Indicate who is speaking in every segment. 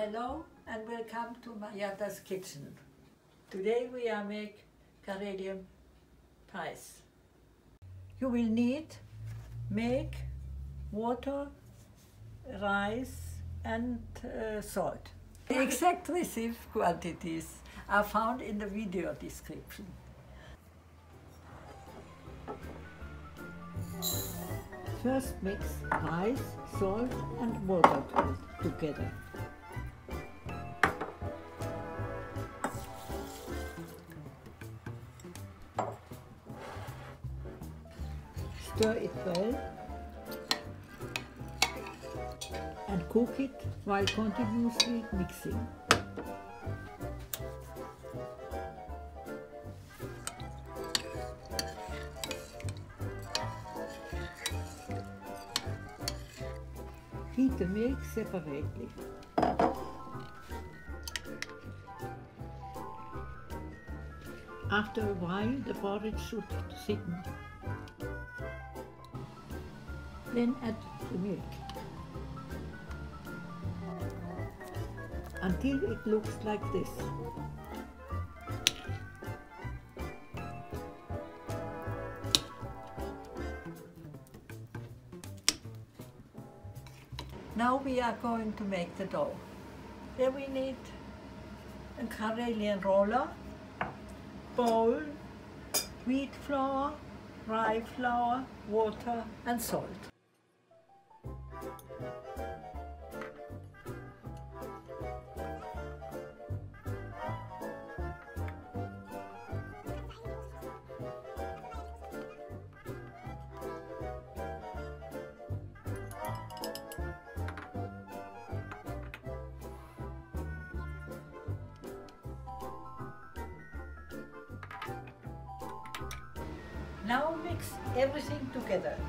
Speaker 1: Hello and welcome to Marjatta's kitchen. Today we are make Karelian pies. You will need milk, water, rice and salt. The exact recipe quantities are found in the video description. First mix rice, salt and water together. Stir it well and cook it while continuously mixing. Heat the milk separately. After a while, the porridge should thicken. Then add the milk until it looks like this. Now we are going to make the dough. Then we need a Karelian roller, bowl, wheat flour, rye flour, water and salt. Now mix everything together.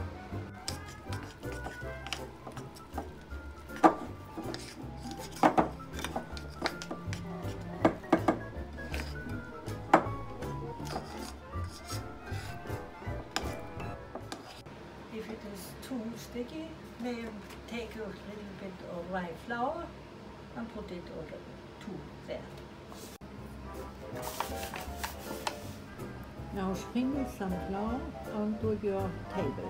Speaker 1: If it is too sticky, maybe take a little bit of rye flour and put it too there. Now sprinkle some flour onto your table.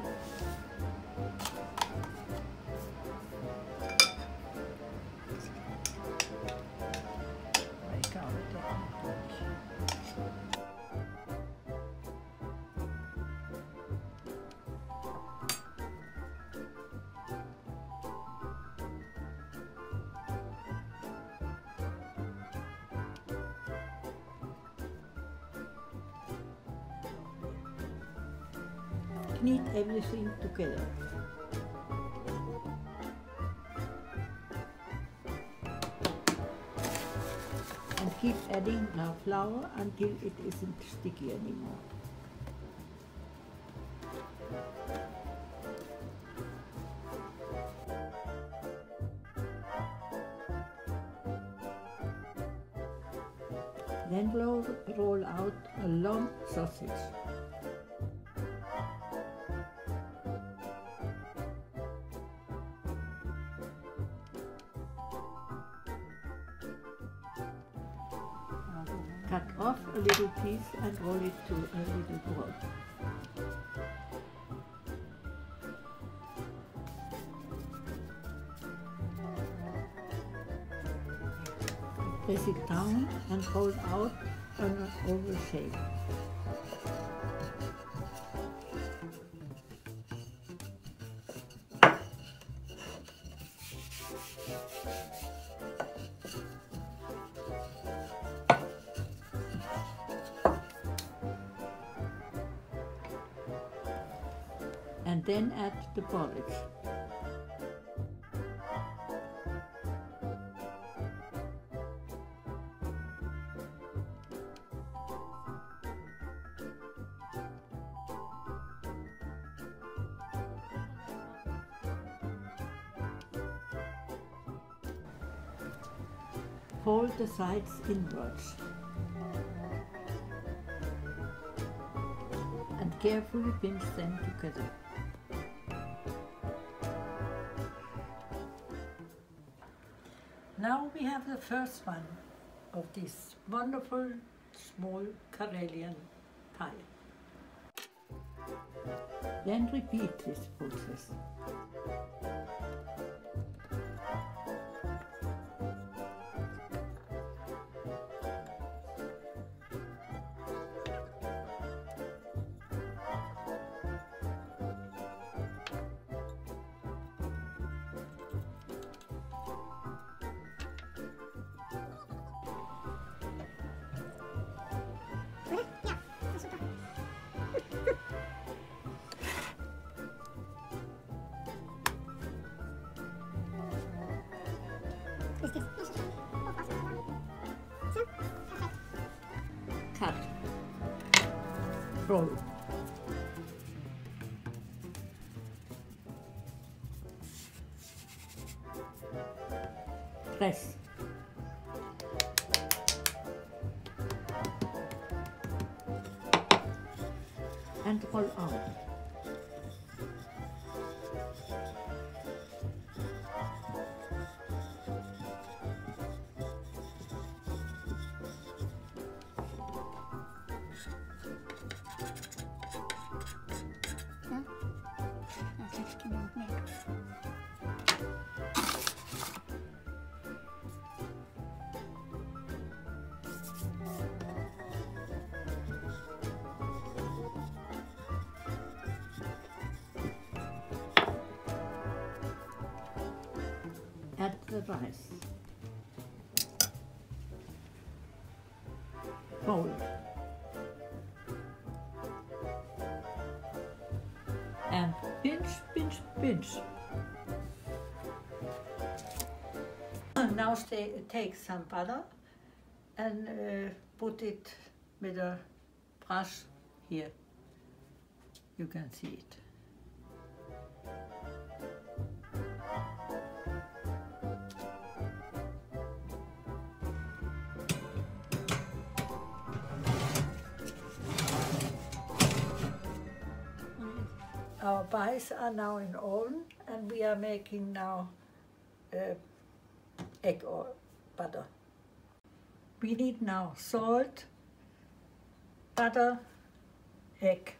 Speaker 1: Break out the porridge. Knead everything together. And keep adding now flour until it isn't sticky anymore. Then roll out a long sausage. Cut off a little piece and roll it to a little ball. Press it down and roll out an oval shape. And then add the porridge. Fold the sides inwards and carefully pinch them together. Now we have the first one of this wonderful small Karelian pie. Then repeat this process. Cut. Roll. Press. And roll out. Add the rice. Fold. And pinch, pinch, pinch. Now take some butter and put it with a brush here. You can see it. Our pies are now in oven, and we are making now egg or butter. We need now salt, butter, egg.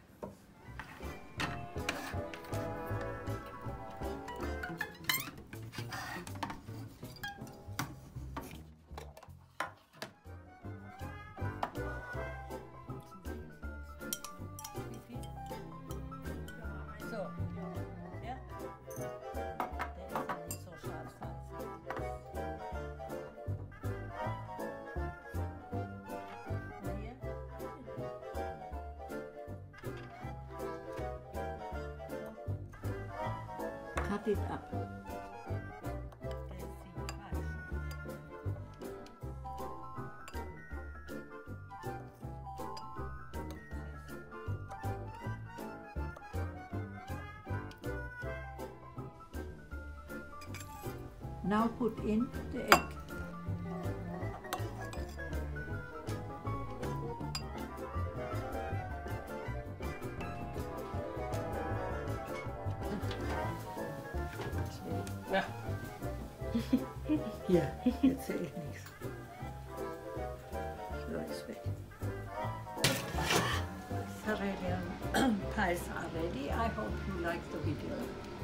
Speaker 1: So, yeah. Der ist ja nicht so scharf. Und hier. Cut it up. Der ist ziemlich weich. Now put in the egg. Ja. Hier, jetzt sehe ich nichts. So ist weg. Karelian pies are ready. I hope you like the video.